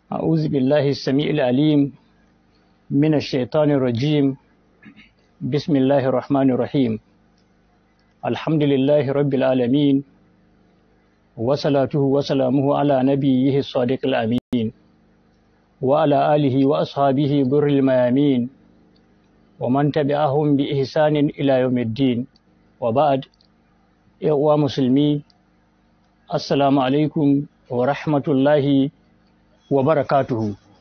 أعوذ بالله السميع العليم من الشيطان الرجيم. بسم الله الرحمن الرحيم. الحمد لله رب العالمين، وصلاته وسلامه على نبيه الصادق الأمين وعلى آله وأصحابه غر الميامين ومن تبعهم بإحسان إلى يوم الدين. وبعد، يا مسلمي، السلام عليكم ورحمة الله وبركاته.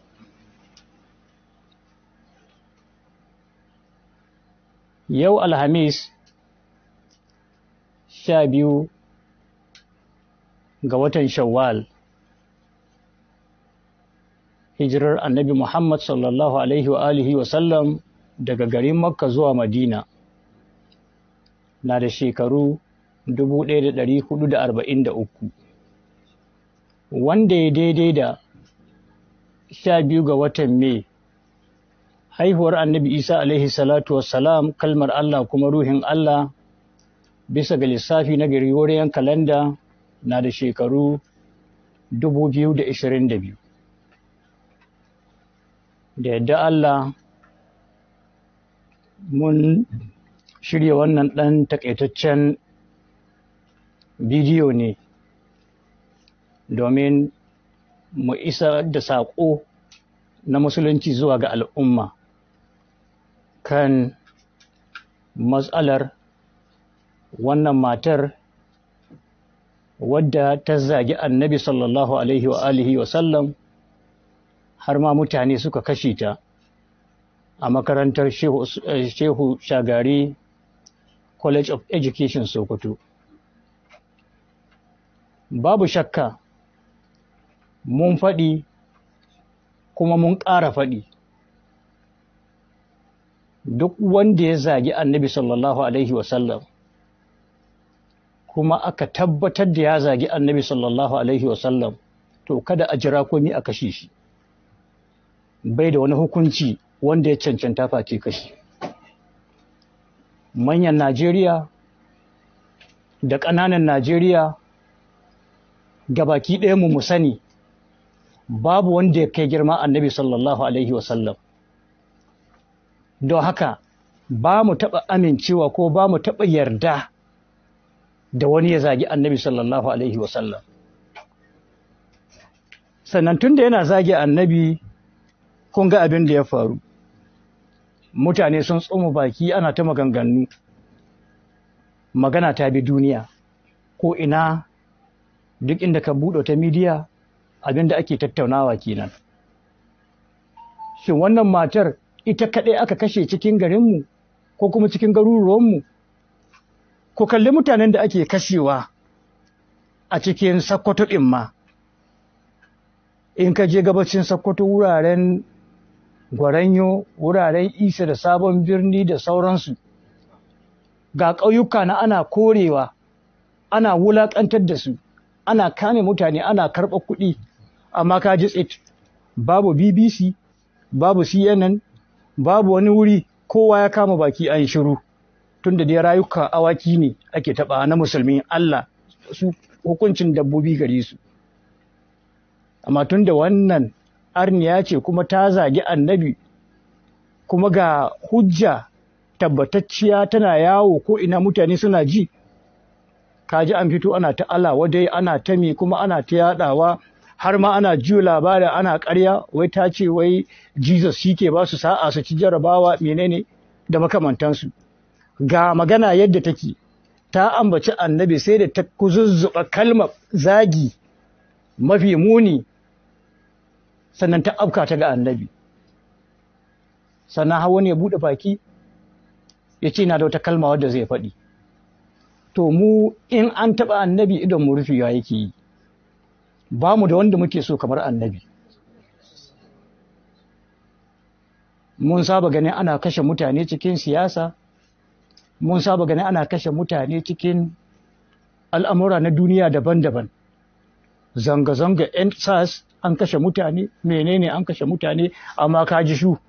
Yau Alhamis 12 ga watan Shawwal, hijirar Annabi Muhammad sallallahu alaihi wa alihi wa sallam daga garin Makka zuwa Madina na da shekaru 1443, wanda ya daidai da 12 ga watan Mai, haihuwar Annabi Isa alaihi salatu wassalam, kalmar Allah kuma ruhin Allah, bisa ga lissafi na Gregorian calendar na da shekaru 2022. Da yadda Allah mun shirya wannan ɗan takaitaccen bidiyo ne domin mu isa da saƙo na musulunci zuwa ga al'umma kan matsalar wannan matar wadda ta zagi Annabi sallallahu alaihi wa alihi wa sallam, har ma mutane suka kashe ta a makarantar Shehu Shagari College of Education Sokoto. Babu shakka mun faɗi kuma mun ƙara faɗi, duk wanda ya zagi Annabi sallallahu alaihi wa sallam kuma aka tabbatar da ya zagi Annabi sallallahu alaihi wa sallam, to kada a jira komai a kashe shi. Bai da wani hukunci wanda ya cancanta face kashi. Manyan Najeriya da ƙananan Najeriya gabaki ɗaya mu sani, babu wanda ya kai girma Annabi sallallahu alaihi wasallam. Don haka ba mu taɓa amincewa ko ba mu taɓa yarda da wani ya zagi Annabi sallallahu alaihi wasallam. Sannan tun da yana zagi Annabi, kun ga abin da ya faru. Mutane sun tsoma baki, ana ta maganganu, magana ta bi duniya ko ina, duk inda ka buɗe ta midiya abin da ake tattaunawa kenan. Shin wannan matar ita kaɗai aka kashe cikin garinmu ko kuma cikin garuruwanmu? Ku kalli mutanen da ake kashewa a cikin Sokoto ɗin ma. In ka je gabacin Sokoto, wuraren Gwaranyo, wuraren Isa da Sabon Birni da sauransu, ga ƙauyuka na ana korewa, ana wulaƙantar da su, ana kame mutane, ana karɓar kuɗi, amma ka ji tsit, babu BBC, babu CNN, babu wani wuri, kowa ya kama baki an shiru, tun da dai rayuka awaki ne ake taɓa na musulmi, Allah su hukuncin dabbobi gare su. Amma tun da wannan arniya ce kuma ta zagi Annabi, kuma ga hujja tabbatacciya tana yawo ko ina mutane suna ji, kaji an fito ana ta Allah wadai, ana ta me, kuma ana ta yadawa, har ma ana jiyo labarin ana ƙarya, wai ta ce wai Jesus shi ke ba su sa'a su ci jarabawa menene da makamantansu. Ga magana yadda take, ta ambaci Annabi sai da ta kuzuzzuba kalmar zagi mafi muni, sannan ta afka ta ga Annabi. Sannan hawa ne ya buɗe baki ya ce na da wata kalma wadda zai faɗi. To mu in an taɓa Annabi idan mu rufewa yake yi, ba mu da wanda muke so kamar Annabi. Mun saba ganin ana kashe mutane cikin siyasa, mun saba ganin ana kashe mutane cikin al'amura na duniya daban-daban. Zanga-zanga SARS an kashe mutane, menene an kashe mutane, amma ka ji shu.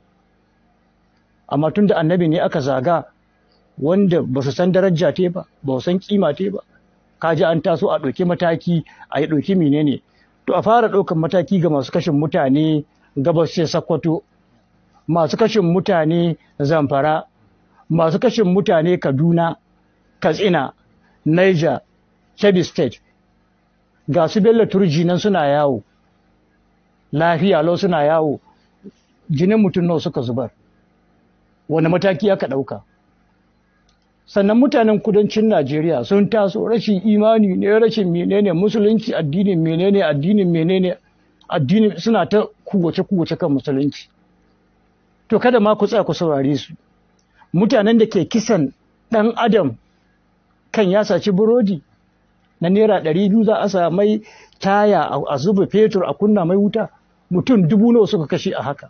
Amma tun da Annabi ne aka zaga, wanda ba su san daraja ba su san kima ba, kaji an taso a ɗauki mataki, a yi ɗauki menene. to a fara ɗaukar mataki ga masu kashin mutane gabashin Sokoto, masu kashin mutane Zamfara, masu kashin mutane Kaduna, Katsina, Niger, Kebbi State. Ga su Bello Turji nan suna yawo, lafiya lau suna yawo, jinin mutum nawa suka zubar, wani mataki aka ɗauka. Sannan mutanen kudancin Najeriya sun taso rashin imani ne, rashin menene musulunci, addinin menene addinin suna ta kuwace kan musulunci. To kada ma ku tsaya ku saurare su. Mutanen da ke kisan ɗan adam kan ya saci burodi na naira 200 za a sa mai taya a zuba fetur a kunna mai wuta, mutum 1000 nawa suka kashe a haka.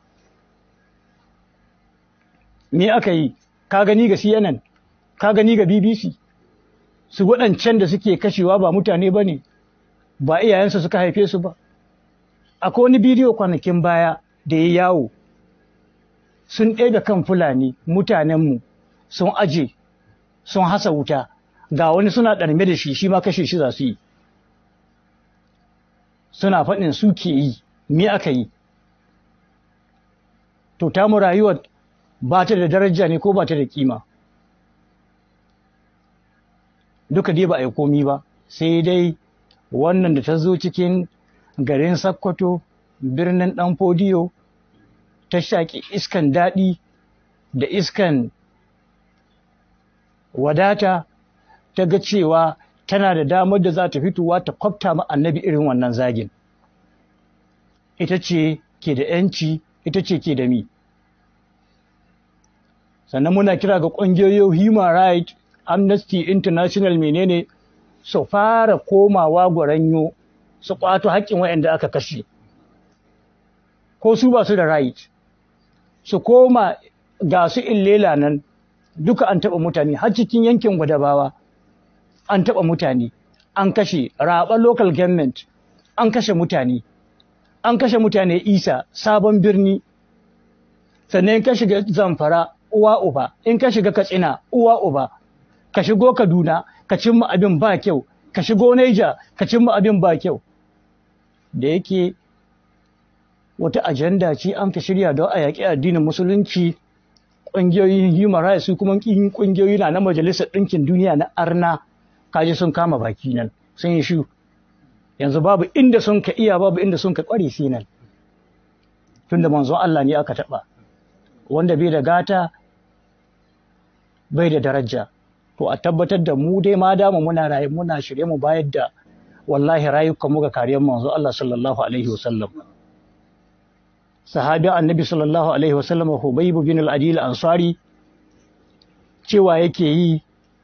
Me aka yi? Ka gani ga CNN, ka gani ga BBC, su waɗancan da suke kashewa ba mutane ba ne, ba iyayensu suka haife su ba. Akwai wani bidiyo kwanakin baya da ya yawo, sun ɗebe kan Fulani mutanenmu sun aje, sun hasa wuta, ga wani suna ɗarme da shi, shi ma kashe shi za su yi. Suna faɗin su ke yi, me aka yi? To tamu rayuwar ba ta da daraja ne ko ba ta da kima? Duka dai ba a yi komi ba, sai dai wannan da ta zo cikin garin Sokoto, birnin ɗan Fodiyo, ta shaƙi iskan daɗi da iskan wadata, ta ga cewa tana da damar da za ta fitowa ta kwafta ma annabi irin wannan zagin. Ita ce ke da ‘yanci, ita ce ke da mi. Sannan muna kira ga ƙungiyoyin Human Rights, Amnesty International menene su fara komawa Gwaranyo su ƙwato haƙƙin waɗanda aka kashe. Ko su ba su da right, su koma ga su Illela nan duka an taɓa mutane, har cikin yankin Gwadabawa an taɓa mutane, an kashe Raɓa local government, an kashe mutane, Isa, Sabon Birni, sannan in ka shiga Zamfara, uwa uba, in ka shiga Katsina, uwa uba, ka shigo Kaduna, ka cimma abin ba kyau, ka shigo Niger, ka cimma abin ba kyau. Da yake wata ajanda ce an ka shirya don a yaƙi addinin musulunci, ƙungiyoyin Human Rights su kuma ƙungiyoyi na Majalisar Ɗinkin Duniya na arna, kaji sun kama baki nan, sun yi shu. Yanzu babu inda sun ka iya, babu inda sun ka ƙware sai nan. Tunda manzon Allah ne aka taɓa, wanda bai da gata, bai da daraja. To a tabbatar da mu dai ma dama muna raye muna shirye mu bayar da wallahi rayukan mu ga kariyar manzon Allah sallallahu alaihi wasallam. Sahabi annabi sallallahu alaihi wasallam Hubayb bin al-Adil Ansari cewa yake yi,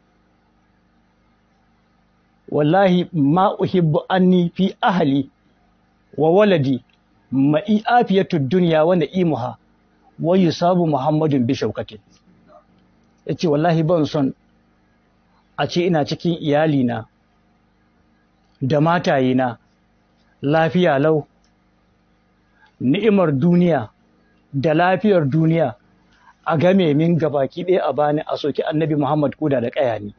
wallahi ma uhibbu anni fi ahli wa waladi ma'i afiyatud dunya wa na'imuha wa yusabu Muhammadun bi shaukatin. Yace wallahi ban son a ce ina cikin iyalina da matayena lafiya lau, ni'imar duniya da lafiyar duniya a game min gabaki ɗaya a bani a soki annabi Muhammad koda da ƙaya ne.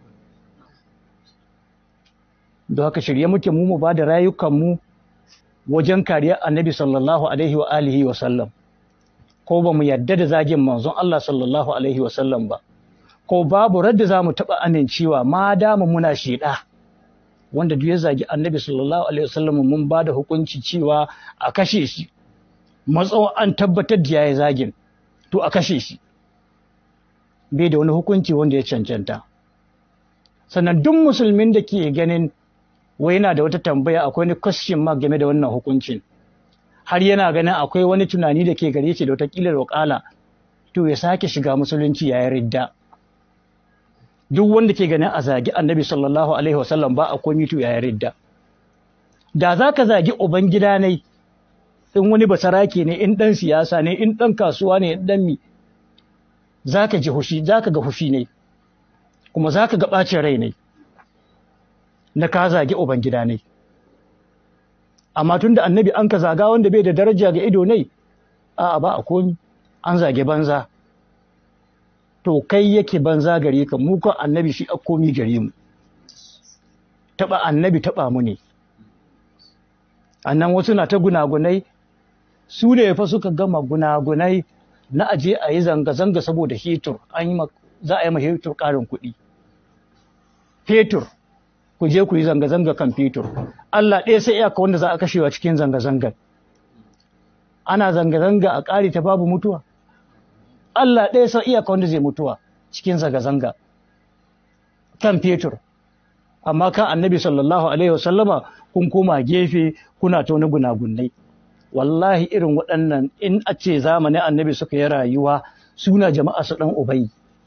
Don haka shirye muke mu ba da rayukanmu wajen kariyar annabi sallallahu alaihi wa alihi wa sallam, ko ba mu yadda da zagin manzon Allah sallallahu alaihi wa sallam ba, ko babu radda za mu taɓa amincewa ma dama muna sheda wanda duk ya zagi annabi sallallahu alaihi wa sallam mun ba da hukunci cewa a kashe shi, matsawon an tabbatar da yayi zagin to a kashe shi, bai da wani hukunci wanda ya cancanta. Sannan duk musulmin da ke ganin wai yana da wata tambaya, akwai wani question mark game da wannan hukuncin, har yana ganin akwai wani tunani da ke gare shi da wata kila wakala, to ya sake shiga musulunci ya yi ridda. Duk wanda ke ganin a zagi annabi sallallahu alaihi wasallam ba a komi to ya yi ridda. Da za ka zagi uban gida ne, in wani basarake ne, in ɗan siyasa ne, in ɗan kasuwa ne, in ɗan mi, za ka ji hushi, za ka ga hushi ne, kuma za ka ga ɓacin rai ne na ka zagi uban gida ne. Amma tun da annabi an ka zaga wanda bai da daraja ga ido ne, a'a ba a komi, an zage banza. To kai yake banza gare ka, mu kan annabi shi a komi gare mu. Taɓa annabi taɓa mu ne. annan wasu na ta gunagunai, su ne fa suka gama gunagunai na aje a yi zanga-zanga saboda fetur, za a yi ma fetur ƙarin kuɗi. Fetur, ku je ku yi zanga-zanga kan fetur. Allah ɗaya sai iyaka wanda za a kashewa cikin zanga-zangar. Ana zanga-zanga a ƙari ta babu mutuwa. Allah ɗaya sai iyaka wanda zai mutuwa cikin zanga-zanga kan fetur. Amma kan annabi sallallahu alaihi wasallama kun koma gefe kuna ta wani gunagunai. Wallahi irin waɗannan in a ce zamanin annabi suka yi rayuwa suna jama'a su ɗan ubai.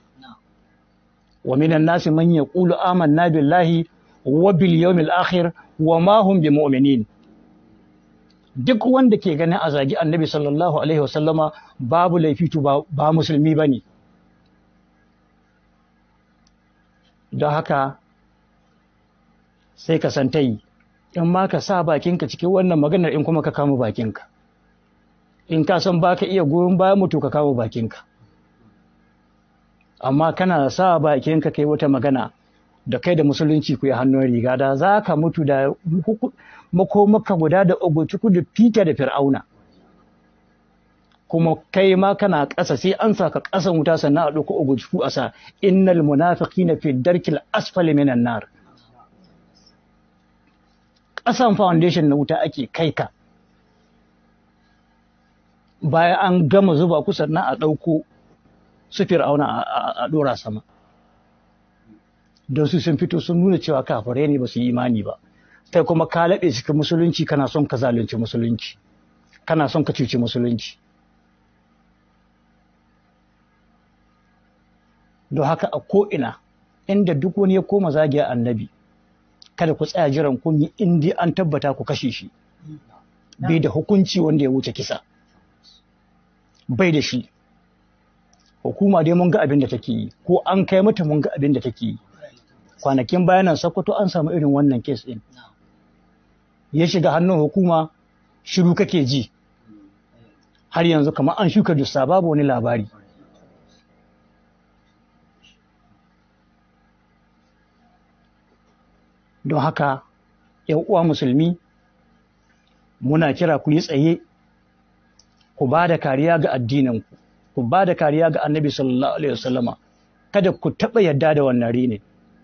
Wa minan nasi man yaqulu amanna billahi wa bil yawmil akhir wa ma hum bimu'minin. Duk wanda ke ganin a zagi annabi sallallahu alaihi wasallama babu laifi to ba musulmi bane. Don haka sai ka san tayi, in ma ka sa bakinka cikin wannan maganar, in kuma ka kama bakinka. In ka san baka iya goyon bayan mutu ka kama bakinka. Amma kana sa bakinka kai wata magana da kai da musulunci ku yi hannun riga, da za ka mutu da makomaka guda da ogotuku da Peter da Fir'auna. Kuma kai ma kana ƙasa sai an saka ƙasan wuta sannan a ɗauko ogotuku a sa innal munafiqina fi darkil asfali minan nar. Ƙasan foundation na wuta ake kai ka. Bayan an gama zuba ku sannan a ɗauko su Fir'auna a ɗora sama. Don su sun fito sun nuna cewa kafirai ne ba su yi imani ba. Kai kuma ka laɓe cikin musulunci kana son ka zalunci musulunci. Kana son ka cuci musulunci. Don haka a ko'ina inda duk wani ya koma zagiya annabi, kada ku tsaya jiran kunyi indi an tabbata ku kashe shi. Bai da hukunci wanda ya wuce kisa. Bai da shi. Hukuma dai mun ga abin da take yi, ko an kai mata mun ga abin da take yi. Kwanakin bayanan Sokoto an samu irin wannan kes ɗin. Ya shiga hannun hukuma, shiru kake ji. Har yanzu kamar an shuka dussa babu wani labari. Don haka, ‘yan uwa musulmi, muna kira ku yi tsaye, ku ba da kariya ga addininku, ku ba da kariya ga annabi sallallahu Alaihi wasallama, kada ku taɓa yadda da wannan rene.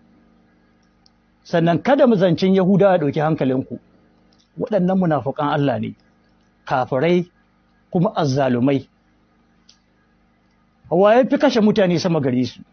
Sannan kada mazancin Yahudawa ɗauki hankalinku, waɗannan munafukan Allah ne, kafirai kuma azzalumai. Wa ya fi kashe mutane sama gare su?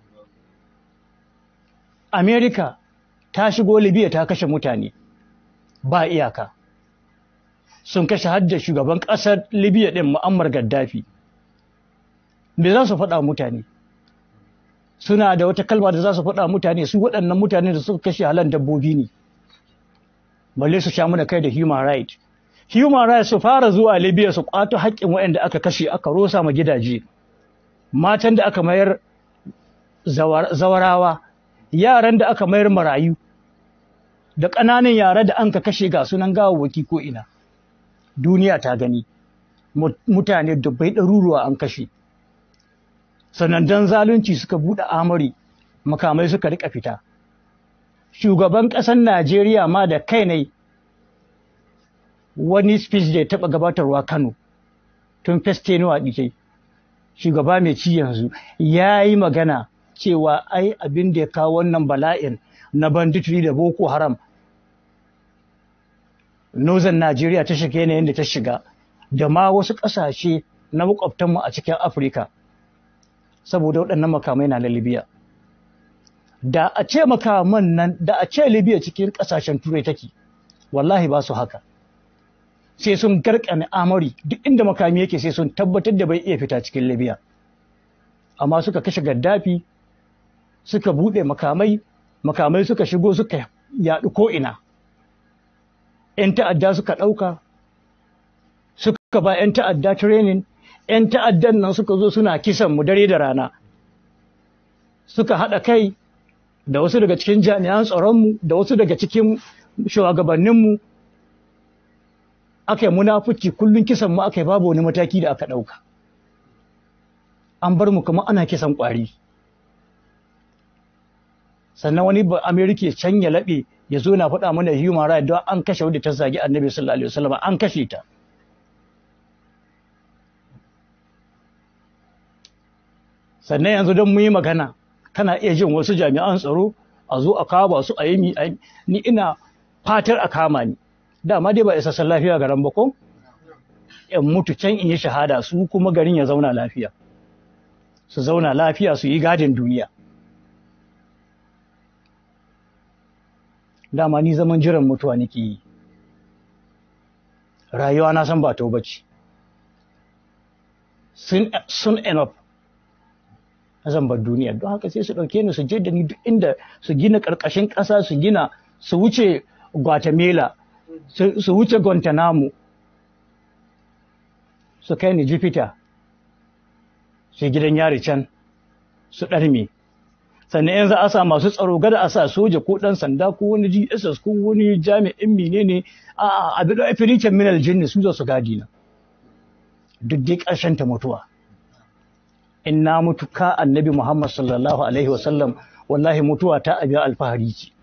Amerika ta shigo Libya ta kashe mutane ba iyaka. Sun kashe hadda shugaban ƙasar Libya ɗin Muammar Gaddafi. Me za su faɗa mutane? Suna da wata kalma da za su faɗa mutane, su waɗannan mutane da suka kashe halan dabbobi ne. Balle su sha muna kai da human right. Human right su fara zuwa Libya su ƙwato haƙƙin waɗanda aka kashe aka rosa ma gidaje. Matan da aka mayar zawarawa, yaran da aka mayar marayu, da ƙananan yara da an ka kashe ga sunan gawawwaki ko ina. Duniya ta gani, mutane dubbai ɗaruruwa an kashe. Sannan dan zalunci suka buɗe amari, makamai suka riƙa fita. Shugaban ƙasar Najeriya ma da kai ne wani speech da ya taɓa gabatarwa Kano, tun festenuwa ɗike. Shugaba mai ci yanzu ya yi magana cewa ai abin da ya kawo wannan bala'in na banditry da Boko Haram, Northern Najeriya ta shiga yanayin da ta shiga, da ma wasu ƙasashe na makwabtanmu a cikin Afirka, saboda waɗannan makamai na Libya. Da a ce makaman nan, da a ce Libya cikin ƙasashen Turai take, wallahi ba su haka. Sai sun garkame amari, duk inda makami yake sai sun tabbatar da bai iya fita cikin Libya. Amma suka kashe Gaddafi, suka buɗe makamai suka shigo suka yaɗu ko'ina. ‘Yan ta'adda suka ɗauka, suka ba ‘yan ta'adda training, ‘yan ta'addan nan suka zo suna kisan mu dare da rana. Suka haɗa kai da wasu daga cikin jami'an tsaronmu, da wasu daga cikin shugabanninmu, aka yi munafuci kullum kisan mu aka yi babu wani mataki da aka ɗauka. An bar mu kuma ana kisan ƙwari. Sannan wani Amerika can ya laɓe ya zo na faɗa mana human right don an kashe wadda ta zagi annabi sallallahu alaihi wasallam, an kashe ta. Sannan yanzu don mu yi magana kana iya jin wasu jami'an tsaro a zo a kama su a yi ni ina fatar a kama ni, dama dai ba isassun lafiya garin ba ko in mutu can in yi shahada, su kuma garin ya zauna lafiya, su zauna lafiya su yi gadin duniya. Dama ni zaman jiran mutuwa nake yi, rayuwa na san ba to bace, soon enough zan bar duniya. Don haka sai su ɗauke ni su je da ni duk inda, su gina ƙarƙashin ƙasa, su gina, su wuce Guatemala, su wuce Guantanamo, su kai ni Jupiter, su gidan yari can su ɗarme. Sannan yanzu a sa masu tsaro, gada a sa soja ko ɗan sanda ko wani GSS ko wani jami'in menene a abin da afiricin minal jinni su za su gadi na. Duk dai ƙarshen ta mutuwa. In na mutu ka annabi Muhammad sallallahu alaihi wasallam, wallahi mutuwa ta abin alfahari ce.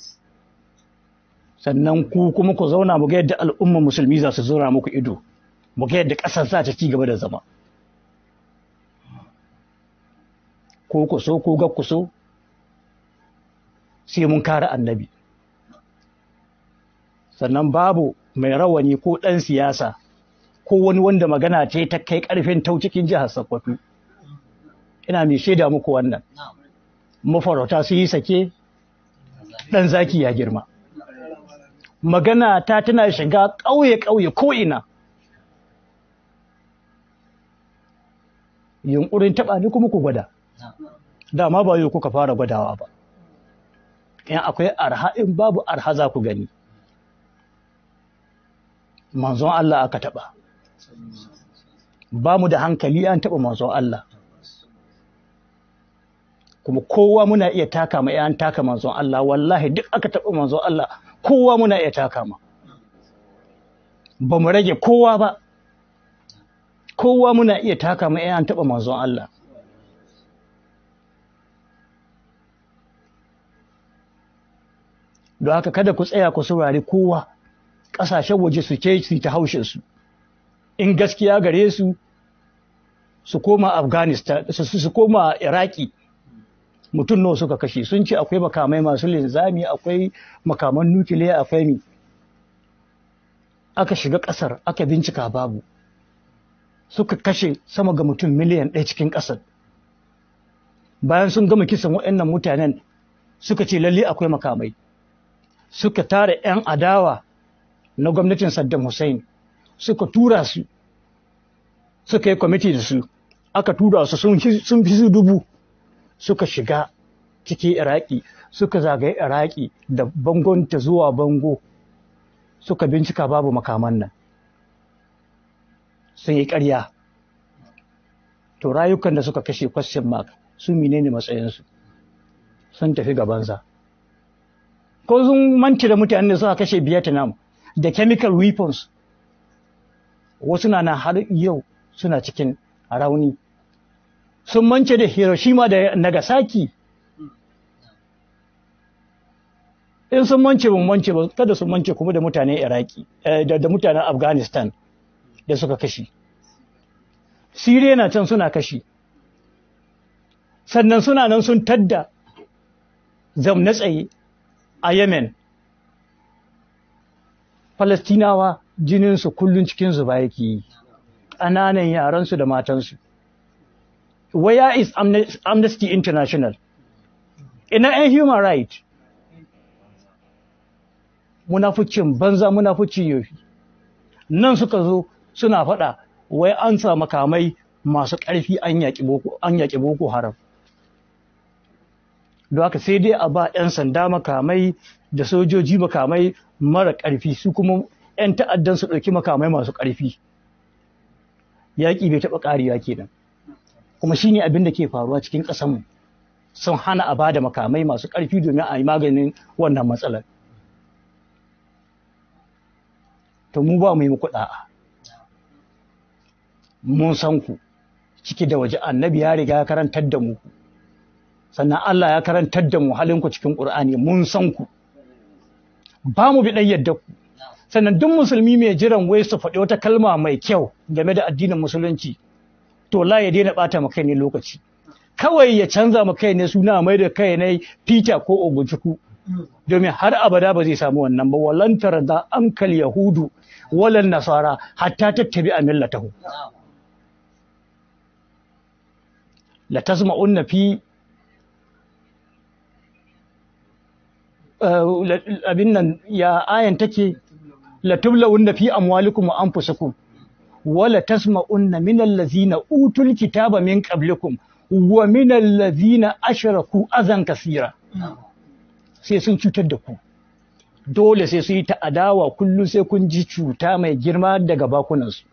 Sannan ku kuma ku zauna mu ga yadda al'umma musulmi za su zura muku ido, mu ga yadda ƙasar za ta ci gaba da zama. Ko ku so ko ga ku so, sai mun kare annabi. Sannan babu mai rawani ko ɗan siyasa ko wani wanda magana ce ta kai ƙarfin tau cikin jihar Sokoto. Ina mai shaida muku wannan. Mafarauta su yi sake, ɗan zaki ya girma. Magana ta tana shiga ƙauye-ƙauye ko'ina. Yunƙurin taɓa ni kuma ku gwada. Dama ba yau kuka fara gwadawa ba. In akwai arha, in babu arha za ku gani. Manzon Allah aka taɓa. Ba mu da hankali an taɓa manzon Allah. Kuma kowa muna iya taka ma an taka manzon Allah, wallahi duk aka taɓa manzon Allah kowa muna iya taka ma. Ba mu rage kowa ba. Kowa muna iya taka ma an taɓa manzon Allah. Don haka kada ku tsaya ku saurari kowa, ƙasashen waje su ce su ta haushin su. In gaskiya gare su, su koma Afghanistan, su koma Iraki. Mutum nawa suka kashe, sun ce akwai makamai masu linzami, akwai makaman nukiliya, akwai mi. Aka shiga ƙasar, aka bincika babu. Suka kashe sama ga mutum miliyan 1 cikin ƙasar. Bayan sun gama kisan waɗannan mutanen, suka ce lalle akwai makamai. Suka tara 'yan adawa na gwamnatin Saddam Hussein, suka tura su, suka yi kwamiti da su, aka tura su sun fi su 1000. Suka shiga cikin Iraki, suka zagaye Iraki da bangon ta zuwa bango, suka bincika babu makaman nan. Sun yi ƙarya. To rayukan da suka kashe question mark, su menene matsayinsu? Sun tafi gabansa. Ko sun manci da mutanen da suka kashe Vietnam da chemical weapons, wasu na har yau suna cikin rauni. Sun mance da Hiroshima da Nagasaki. In sun mance ban mance ba, kada su mance kuma da mutanen Iraki, da mutanen Afghanistan da suka kashi. Siriya na can suna kashi. Sannan suna nan sun tadda zamna tsaye a Yemen. Falastinawa jininsu kullum cikin zuba yake yi, ƙananan yaransu da matansu. Where is Amnesty International? Ina 'yan human right? Munafucin banza, munafucin yofi. Nan suka zo suna faɗa wai an sa makamai masu ƙarfi an yaƙi Boko Haram. Don haka sai dai a ba 'yan sanda makamai da sojoji makamai mara ƙarfi, su kuma 'yan ta'addan su ɗauki makamai masu ƙarfi. Yaƙi bai taɓa ƙarewa kenan. Kuma shi ne abin da ke faruwa cikin ƙasanmu, sun hana a bada makamai masu ƙarfi domin a yi maganin wannan matsalar. To mu ba mu yi muku ɗa'a. Mun san ku, ciki da waje annabi ya riga ya karantar da mu. Sannan Allah ya karantar da mu halinku cikin Ƙur'ani, mun san ku. ba mu bi ɗan yadda ku. Sannan duk musulmi mai jiran wai su faɗi wata kalma mai kyau game da addinin musulunci, to la ya daina ɓata ma kai ne lokaci. Kawai ya canza ma kai ne suna mai da kai ne Peter ko Ogunchukwu, domin har abada ba zai samu wannan ba. Walan tarda ankal yahudu walan nasara hatta tattabi a millatahu. La tasma'unna fi abin nan ya ayan take, la tublawunna fi amwalikum wa anfusikum wala tasma'unna min allazina utul kitaba min qablikum wa min allazina ashraku azan kasira. Sai sun cutar da ku, dole sai su yi ta adawa kullum, sai kun ji cuta mai girma daga bakunansu.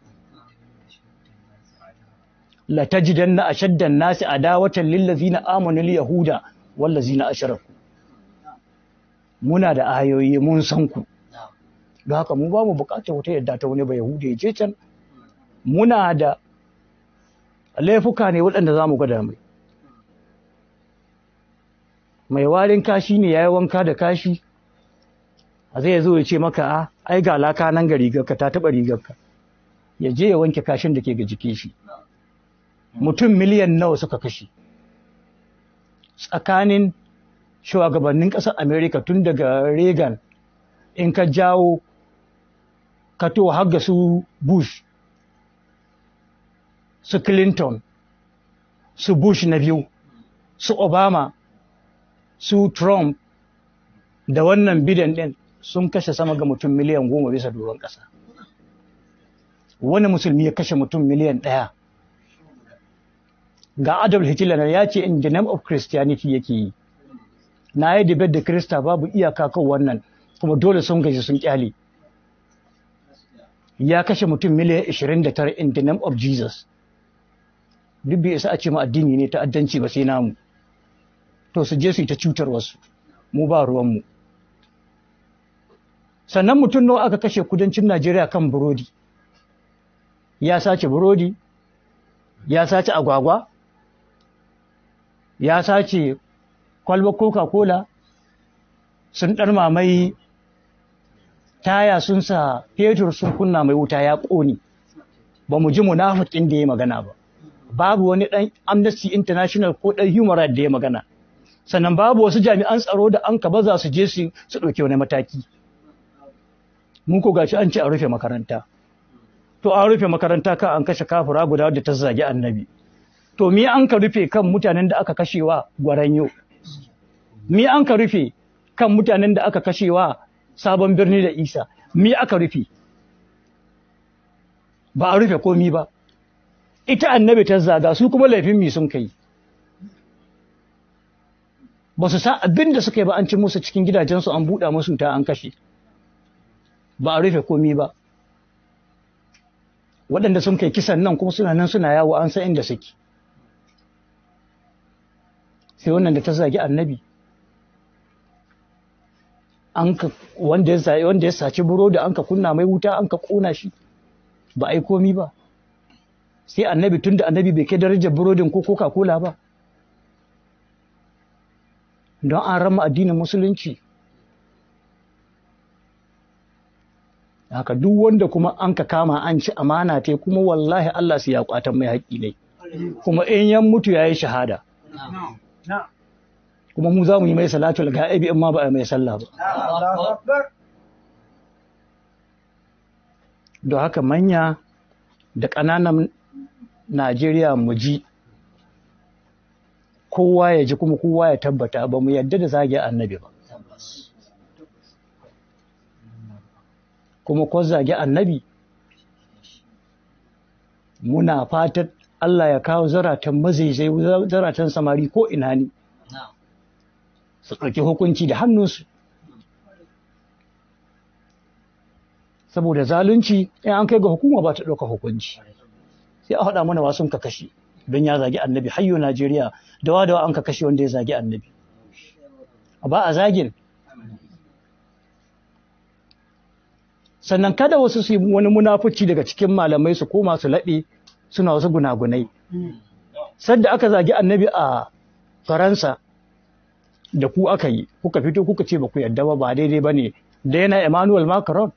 La tajidanna ashaddan nasi adawatan lil ladzina amanu al yahuda wal ladzina ashraku. Muna da ayoyi mun san ku, don haka mu ba mu bukatar wata yadda ta wani ba Yahudi ya je can. Muna da laifuka ne waɗanda za mu gwada mai warin kashi ne ya yi wanka da kashi, a zai zo ya ce maka ai ga laka nan ga rigarka ta taɓa rigarka, ya je ya wanke kashin da ke ga jikin shi. Mutum miliyan nawa suka kashe tsakanin shugabannin ƙasar Amerika tun daga Reagan, in ka jawo ka to har ga su Bush, su Clinton, su Bush na biyu, su Obama, su Trump da wannan Biden ɗin sun kashe sama ga mutum miliyan 10 bisa doron ƙasa. Wani musulmi ya kashe mutum miliyan 1. Ga Adolf Hitler ya ce in the name of Christianity yake yi. Na yi debate da Krista babu iyaka kan wannan, kuma dole sun gaji sun kyale. Ya kashe mutum miliyan 29 in the name of Jesus. Duk bai isa a ce ma addini ne ta'addanci ba sai namu. To su je su yi ta cutar wasu, mu ba ruwanmu. Sannan mutum nawa aka kashe kudancin Najeriya kan burodi. Ya sace burodi, ya sace agwagwa, ya sace kwalbar Coca-Cola, sun ɗarma mai taya, sun sa fetur, sun kunna mai wuta ya ƙone. Ba mu ji munafikin da ya magana ba. Babu wani ɗan Amnesty International ko ɗan Human Rights da ya magana. Sannan babu wasu jami'an tsaro da an ka baza su je su ɗauki wani mataki. Mun ko gashi an ce a rufe makaranta. To an rufe makaranta kan an kashe kafura guda da ta zagi annabi. To me an ka rufe kan mutanen da aka kashewa Gwaranyo? Me an ka rufe kan mutanen da aka kashewa Sabon Birni da Isa? Me aka rufe? Ba a rufe komi ba. Ita annabi ta zaga, su kuma laifin mi sun kai. Ba su sa abin da suka yi ba, an ci musu cikin gidajensu, an buɗa musu ta an kashe. Ba a rufe komi ba. Waɗanda sun kai kisan nan kuma suna nan suna yawo, an san inda suke. Sai wannan da ta zagi annabi. Wanda ya saci burodi an ka kunna mai wuta an ka ƙona shi. Ba a yi komi ba. Sai annabi, tun da annabi bai kai darajar burodin ko Coca-Cola ba. Don an rama addinin musulunci. Haka duk wanda kuma an ka kama an ci amana te, kuma wallahi Allah su ya kwatan mai haƙƙi ne. Kuma in yan mutu ya yi shahada. Kuma mu za mu yi mai salatul ga'ibi in ma ba a mai sallah ba. Don haka manya da ƙananan Najeriya mu ji, kowa ya ji kuma kowa ya tabbata ba mu yadda da zage annabi ba. Kuma ko zage annabi, muna fatan Allah ya kawo zaratan mazaizai, zaratan samari ko ina ne, su ɗauki hukunci da hannunsu. Saboda zalunci in an kai ga hukuma ba ta ɗauka hukunci, sai a haɗa mana wasu ka kashe don ya zagi annabi. Hayyo Najeriya, dawa an ka kashe wanda ya zagi annabi. Ba a zagin. Sannan kada wasu su yi wani munafuci daga cikin malamai su koma su laɓe suna wasu gunagunai. Sadda aka zagi annabi a Faransa da ku aka yi, kuka fito kuka ce ba ku yarda ba daidai ba ne da yana Emmanuel Macron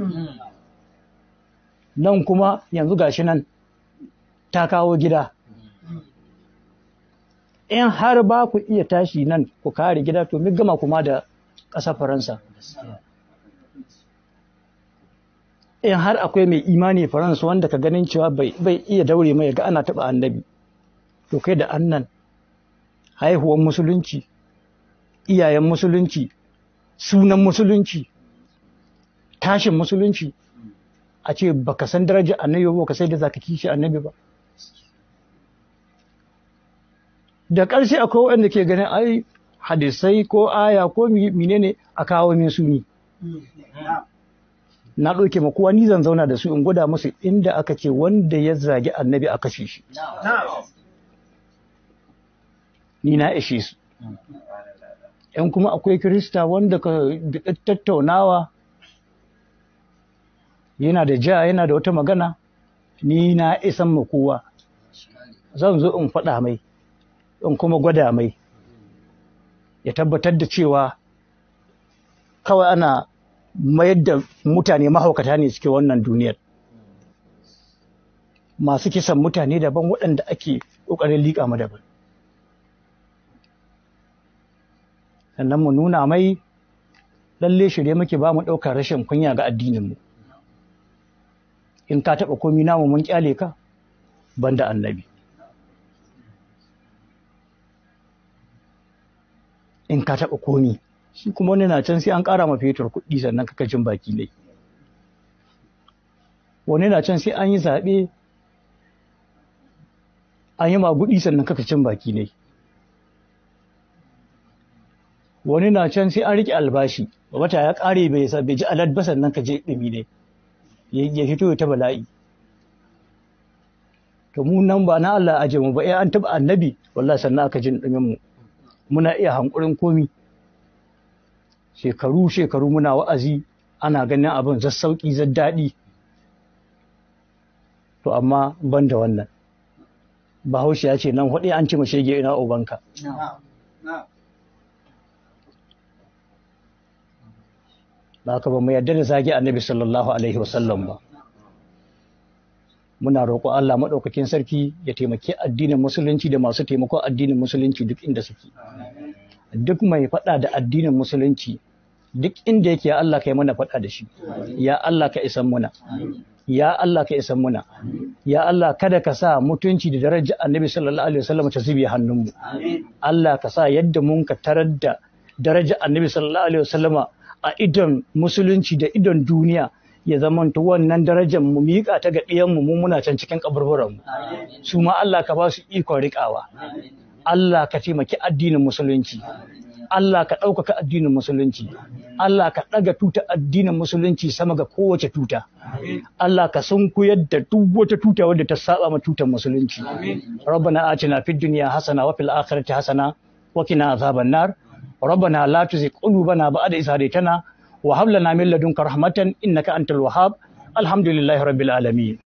nan kuma yanzu gashi nan ta kawo gida. In har ba ku iya tashi nan ku kare gida to mi gama kuma da ƙasar Faransa. In har akwai mai imani Faransa wanda ka ganin cewa bai iya daure mai ga ana taɓa annabi, to kai da annan haihuwan musulunci, iyayen musulunci, sunan musulunci, tashin musulunci, a ce baka san darajar annabi ba ka sai da zaka kishi annabi ba. Da ƙarshe akwai waɗanda ke ganin ai hadisai ko aya ko menene a kawo min suni. Na ɗauke ma kowa ni zan zauna da su in gwada musu inda aka ce wanda ya zagi annabi a kashe shi. Ni na ishe su. ‘Yan kuma akwai Kirista wanda ka tattaunawa yana da yana da wata magana, ni na isan ma kowa. Zan zo in faɗa mai. In kuma gwada mai ya tabbatar da cewa kawai ana mayar da mutane mahaukata ne cikin wannan duniyar, masu kisan mutane daban waɗanda ake ƙoƙarin liƙa mu daban. Sannan mu nuna mai lalle shirye muke ba mu ɗaukar rashin kunya ga addininmu. In ka taɓa komi namu mun ƙyale ka banda annabi. In ka taɓa komi shi kuma wani na can sai an ƙara ma fetur kuɗi sannan kaka jin baki ne. Wani na can sai an yi zaɓe an yi maguɗi sannan kaka cin baki ne. Wani na can sai an riƙe albashi wata ya ƙare bai ji alad ba sannan ka je ɗumi ne ya fito ta bala'i. To mu nan ba na Allah aje mu ba an taɓa annabi wallahi sannan aka jin ɗumin mu. Muna iya hankurin komi. Shekaru muna wa'azi ana ganin abin zassauƙi daɗi. To amma ban da wannan. Bahaushe ya ce nan faɗi an ci mashege ina ubanka. Ba haka ba mu yarda da zagi annabi sallallahu alaihi wasallam ba. Muna roƙo Allah maɗaukakin sarki ya taimaki addinin musulunci da masu taimakon addinin musulunci duk inda suke. Duk mai faɗa da addinin musulunci duk inda yake ya Allah ka yi mana faɗa da shi. Ya Allah ka isan muna. Ya Allah ka isan muna. Ya Allah kada ka sa mutunci da darajar annabi sallallahu alaihi wasallam ta zube hannunmu. Allah ka sa yadda mun ka tarar da darajar annabi sallallahu alaihi wasallama a idon musulunci da idon duniya ya zamanta wannan darajar mu miƙa ta ga ɗiyanmu mu muna can cikin kaburburanmu. Su ma Allah ka ba su ikon riƙawa. Allah ka taimaki addinin musulunci. Allah ka ɗaukaka addinin musulunci. Allah ka ɗaga tuta addinin musulunci sama ga kowace tuta. Allah ka sunkuyar da duk wata tuta wadda ta saba ma tutar musulunci. Rabbana atina fid dunya hasana wa fil akhirati hasana wa qina azaban nar. Rabbana la tuzigh qulubana ba'da idh hadaytana wa hab lana min ladunka rahmatan innaka antal wahhab. Alhamdulillahi rabbil alamin.